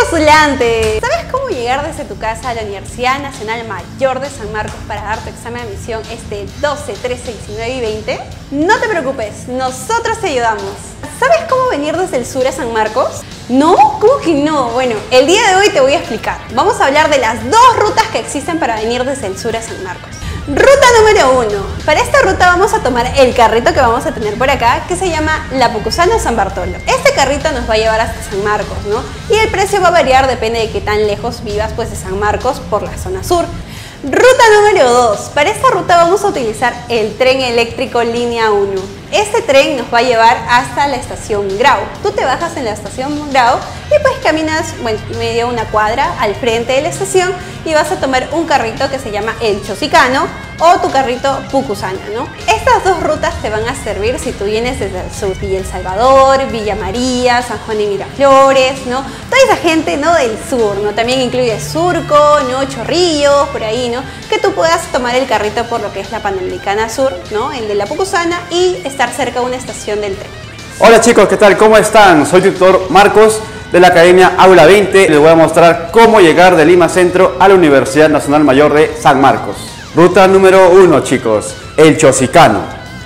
postulante! ¿Sabes cómo llegar desde tu casa a la Universidad Nacional Mayor de San Marcos para dar tu examen de admisión este 12, 13, 19 y 20? No te preocupes, nosotros te ayudamos. ¿Sabes cómo venir desde el sur a San Marcos? ¿No? ¿Cómo que no? Bueno, el día de hoy te voy a explicar. Vamos a hablar de las dos rutas que existen para venir desde el sur a San Marcos. Ruta número 1. Para esta ruta vamos a tomar el carrito que vamos a tener por acá, que se llama La Pucusana San Bartolo. Este carrito nos va a llevar hasta San Marcos, ¿no? Y el precio va a variar, depende de qué tan lejos vivas pues de San Marcos por la zona sur. Ruta número 2. Para esta ruta vamos a utilizar el tren eléctrico línea 1. Este tren nos va a llevar hasta la estación Grau. Tú te bajas en la estación Grau y pues caminas, bueno, media una cuadra al frente de la estación y vas a tomar un carrito que se llama el Chosicano o tu carrito Pucusana, ¿no? Estas dos rutas te van a servir si tú vienes desde el sur, Villa El Salvador, Villa María, San Juan de Miraflores, ¿no? Toda esa gente, ¿no? Del sur, ¿no? También incluye Surco, ¿no? Chorrillos, por ahí, ¿no? Que tú puedas tomar el carrito por lo que es la Panamericana Sur, ¿no? El de la Pucusana y estar cerca de una estación del tren. Hola chicos, ¿qué tal? ¿Cómo están? Soy el tutor Marcos de la Academia Aula 20. Les voy a mostrar cómo llegar de Lima Centro a la Universidad Nacional Mayor de San Marcos. Ruta número 1, chicos, el Chosicano.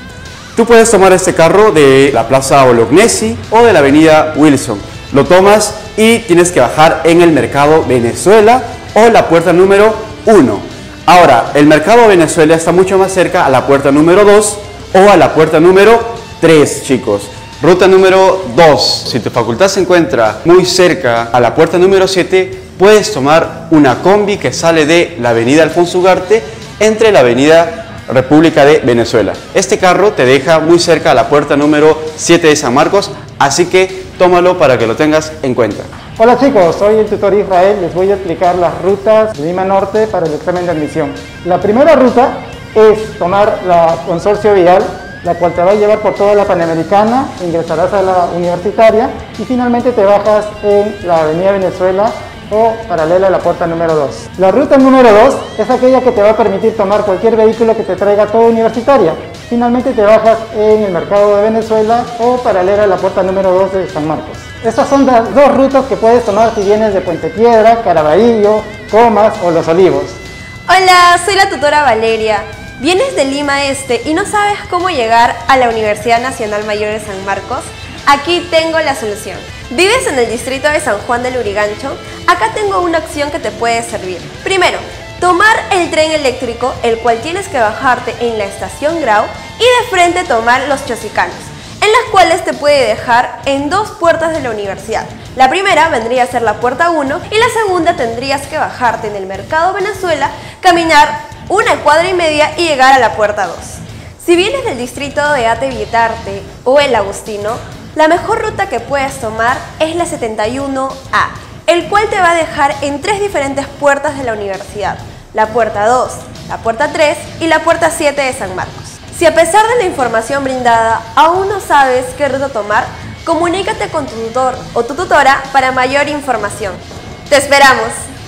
Tú puedes tomar este carro de la Plaza Bolognesi o de la Avenida Wilson. Lo tomas y tienes que bajar en el Mercado Venezuela o la puerta número 1. Ahora, el Mercado Venezuela está mucho más cerca a la puerta número 2 o a la puerta número 3, chicos. Ruta número 2. Si tu facultad se encuentra muy cerca a la puerta número 7, puedes tomar una combi que sale de la Avenida Alfonso Ugarte entre la Avenida República de Venezuela. Este carro te deja muy cerca a la puerta número 7 de San Marcos, así que tómalo para que lo tengas en cuenta. Hola chicos, soy el tutor Israel. Les voy a explicar las rutas de Lima Norte para el examen de admisión. La primera ruta es tomar la Consorcio Vial, la cual te va a llevar por toda la Panamericana, ingresarás a la Universitaria y finalmente te bajas en la Avenida Venezuela o paralela a la puerta número 2. La ruta número 2 es aquella que te va a permitir tomar cualquier vehículo que te traiga a toda Universitaria. Finalmente te bajas en el Mercado de Venezuela o paralela a la puerta número 2 de San Marcos. Estas son las dos rutas que puedes tomar si vienes de Puente Piedra, Caraballo, Comas o Los Olivos. Hola, soy la tutora Valeria. ¿Vienes de Lima Este y no sabes cómo llegar a la Universidad Nacional Mayor de San Marcos? Aquí tengo la solución. ¿Vives en el distrito de San Juan del Lurigancho? Acá tengo una opción que te puede servir. Primero, tomar el tren eléctrico, el cual tienes que bajarte en la estación Grau y de frente tomar los Chosicanos, en las cuales te puede dejar en dos puertas de la universidad. La primera vendría a ser la puerta 1 y la segunda tendrías que bajarte en el Mercado Venezuela, caminar una cuadra y media y llegar a la puerta 2. Si vienes del distrito de Ate Vietarte o el Agustino, la mejor ruta que puedes tomar es la 71A, el cual te va a dejar en tres diferentes puertas de la universidad, la puerta 2, la puerta 3 y la puerta 7 de San Marcos. Si a pesar de la información brindada aún no sabes qué ruta tomar, comunícate con tu tutor o tu tutora para mayor información. ¡Te esperamos!